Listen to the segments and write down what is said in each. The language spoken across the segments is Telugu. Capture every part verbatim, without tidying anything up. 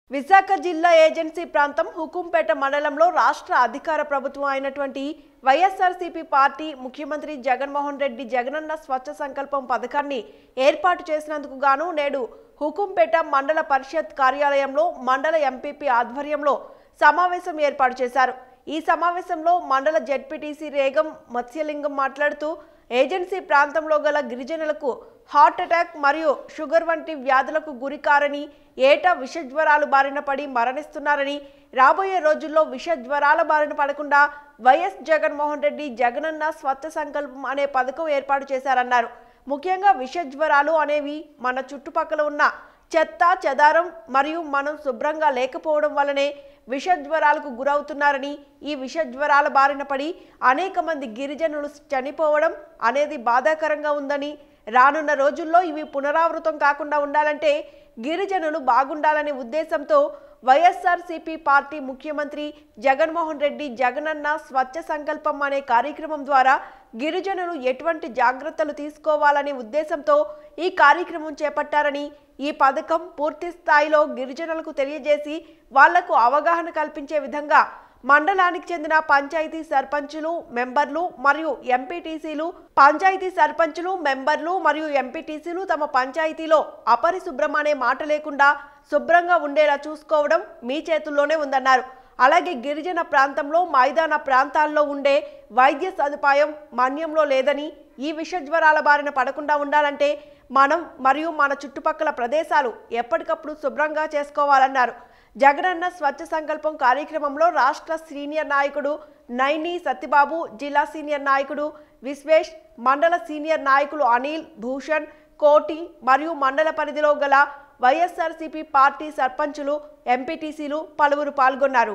విశాఖ జిల్లా ఏజెన్సీ ప్రాంతం హుకుంపేట మండలంలో రాష్ట్ర అధికార ప్రభుత్వం అయినటువంటి వైఎస్ఆర్సీపీ పార్టీ ముఖ్యమంత్రి జగన్మోహన్ రెడ్డి జగనన్న స్వచ్ఛ సంకల్పం పథకాన్ని ఏర్పాటు చేసినందుకు గాను నేడు హుకుంపేట మండల పరిషత్ కార్యాలయంలో మండల ఎంపీపీ ఆధ్వర్యంలో సమావేశం ఏర్పాటు చేశారు। ఈ సమావేశంలో మండల జెడ్పీటీసీ రేగం మత్స్యలింగం మాట్లాడుతూ ఏజెన్సీ ప్రాంతంలో గల గిరిజనులకు హార్ట్ అటాక్ మరియు షుగర్ వంటి వ్యాధులకు గురికారని ఏటా విషజ్వరాలు బారిన పడి మరణిస్తున్నారని రాబోయే రోజుల్లో విషజ్వరాల బారిన పడకుండా వైఎస్ జగన్మోహన్ రెడ్డి జగనన్న స్వచ్ఛ సంకల్పం అనే పథకం ఏర్పాటు చేశారన్నారు। ముఖ్యంగా విషజ్వరాలు అనేవి మన చుట్టుపక్కల ఉన్న చెత్త చెదారం మరియు మనం శుభ్రంగా లేకపోవడం వల్లనే విషజ్వరాలకు గురవుతున్నారని ఈ విషజ్వరాల బారిన పడి అనేక మంది గిరిజనులు చనిపోవడం అనేది బాధాకరంగా ఉందని రానున్న రోజుల్లో ఇవి పునరావృతం కాకుండా ఉండాలంటే గిరిజనులు బాగుండాలనే ఉద్దేశంతో వైఎస్ఆర్సీపీ పార్టీ ముఖ్యమంత్రి జగన్మోహన్ రెడ్డి జగనన్న స్వచ్ఛ సంకల్పం అనే కార్యక్రమం ద్వారా గిరిజనులు ఎటువంటి జాగ్రత్తలు తీసుకోవాలనే ఉద్దేశంతో ఈ కార్యక్రమం చేపట్టారని ఈ పథకం పూర్తి స్థాయిలో గిరిజనులకు తెలియజేసి వాళ్లకు అవగాహన కల్పించే విధంగా మండలానికి చెందిన పంచాయతీ సర్పంచులు మెంబర్లు మరియు ఎంపీటీసీలు పంచాయతీ సర్పంచులు మెంబర్లు మరియు ఎంపీటీసీలు తమ పంచాయతీలో అపరిశుభ్రం అనే మాట లేకుండా శుభ్రంగా ఉండేలా చూసుకోవడం మీ చేతుల్లోనే ఉందన్నారు। అలాగే గిరిజన ప్రాంతంలో మైదాన ప్రాంతాల్లో ఉండే వైద్య సదుపాయం మన్యంలో లేదని ఈ విషజ్వరాల బారిన పడకుండా ఉండాలంటే మనం మరియు మన చుట్టుపక్కల ప్రదేశాలు ఎప్పటికప్పుడు శుభ్రంగా చేసుకోవాలన్నారు। జగనన్న స్వచ్ఛ సంకల్పం కార్యక్రమంలో రాష్ట్ర సీనియర్ నాయకుడు నైని సత్యబాబు, జిల్లా సీనియర్ నాయకుడు విశ్వేష్, మండల సీనియర్ నాయకులు అనిల్, భూషణ్, కోటి మరియు మండల పరిధిలో గల వైఎస్ఆర్సీపీ పార్టీ సర్పంచులు ఎంపీటీసీలు పలువురు పాల్గొన్నారు।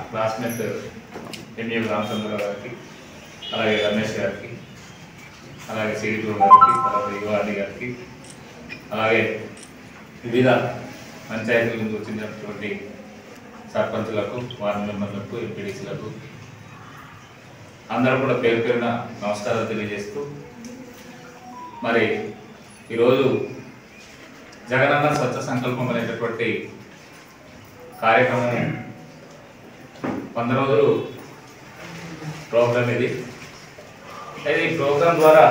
అలాగే వివిధ పంచాయతీల నుంచి వచ్చినటువంటి సర్పంచులకు, వార్డు మెంబర్లకు, ఎంపీడీసీలకు అందరూ కూడా పేరు పేరున నమస్కారాలు తెలియజేస్తూ మరి ఈరోజు జగనన్న స్వచ్ఛ సంకల్పం అనేటటువంటి కార్యక్రమం వంద రోజులు ప్రోగ్రాం ఇది। అయితే ఈ ప్రోగ్రాం ద్వారా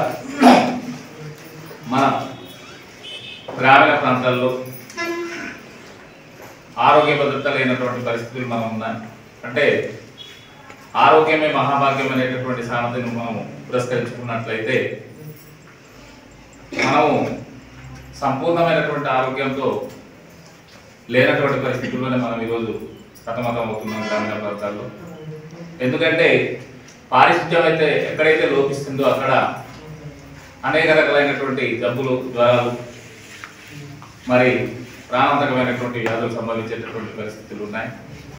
మన గ్రామీణ ప్రాంతాల్లో ఆరోగ్య భద్రత లేనటువంటి పరిస్థితులు మనం ఉన్నాయి। అంటే ఆరోగ్యమే మహాభాగ్యం అనేటటువంటి సామెతను మనం పురస్కరించుకున్నట్లయితే మనము సంపూర్ణమైనటువంటి ఆరోగ్యంతో లేనటువంటి పరిస్థితుల్లోనే మనం ఈరోజు సతమతం అవుతున్నాం గ్రామీణ ప్రాంతాల్లో। ఎందుకంటే పారిశుద్ధ్యం అయితే ఎక్కడైతే లోపిస్తుందో అక్కడ అనేక రకాలైనటువంటి జబ్బులు, జ్వరాలు, మరి ప్రాణాంతకమైనటువంటి వ్యాధులు సంభవించేటటువంటి పరిస్థితులు ఉన్నాయి।